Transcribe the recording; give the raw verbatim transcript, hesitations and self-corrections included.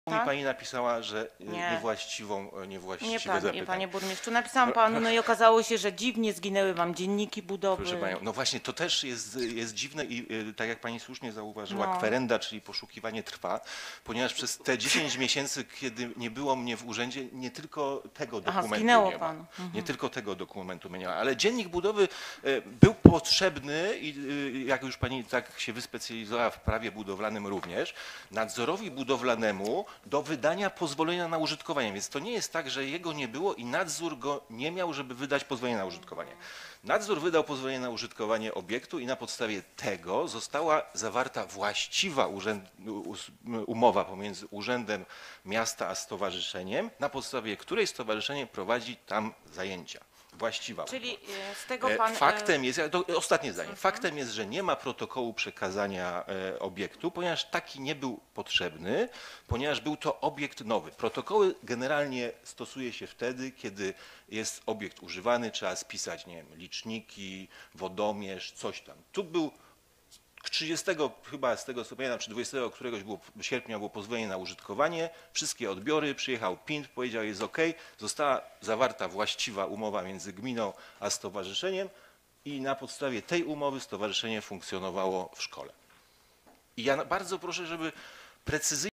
mi Tak? pani napisała, że Nie. niewłaściwą, Nie niewłaściwe pani, zapytanie. panie burmistrzu. Napisałam panu, no i okazało się, że dziwnie zginęły wam dzienniki budowy. Proszę panią, no właśnie to też jest, jest dziwne i y, tak jak pani słusznie zauważyła, No. kwerenda, czyli poszukiwanie trwa, ponieważ przez te dziesięć miesięcy, kiedy nie było mnie w urzędzie, nie tylko tego Aha, dokumentu zginęło nie ma. panu. Mhm. Nie tylko tego dokumentu mnie nie ma, ale dziennik budowy y, był potrzebny i y, jak już pani tak się wyspecjalizowała w prawie budowlanym również, nadzorowi budowlanemu do wydania pozwolenia na użytkowanie. Więc to nie jest tak, że jego nie było i nadzór go nie miał, żeby wydać pozwolenie na użytkowanie. Nadzór wydał pozwolenie na użytkowanie obiektu i na podstawie tego została zawarta właściwa urzęd, umowa pomiędzy Urzędem Miasta a stowarzyszeniem, na podstawie której stowarzyszenie prowadzi tam zajęcia. Właściwa Czyli umowa. e, z tego pan... Faktem jest, to ostatnie zdanie, faktem jest, że nie ma protokołu przekazania e, obiektu, ponieważ taki nie był potrzebny, ponieważ był to obiekt nowy. Protokoły generalnie stosuje się wtedy, kiedy jest obiekt używany, trzeba spisać, nie wiem, liczniki, wodomierz, coś tam. Tu był trzydziestego chyba z tego co pamiętam, czy dwudziestego któregoś było, sierpnia było pozwolenie na użytkowanie, wszystkie odbiory, przyjechał P I N, powiedział jest OK, została zawarta właściwa umowa między gminą a stowarzyszeniem i na podstawie tej umowy stowarzyszenie funkcjonowało w szkole. I ja bardzo proszę, żeby precyzyjnie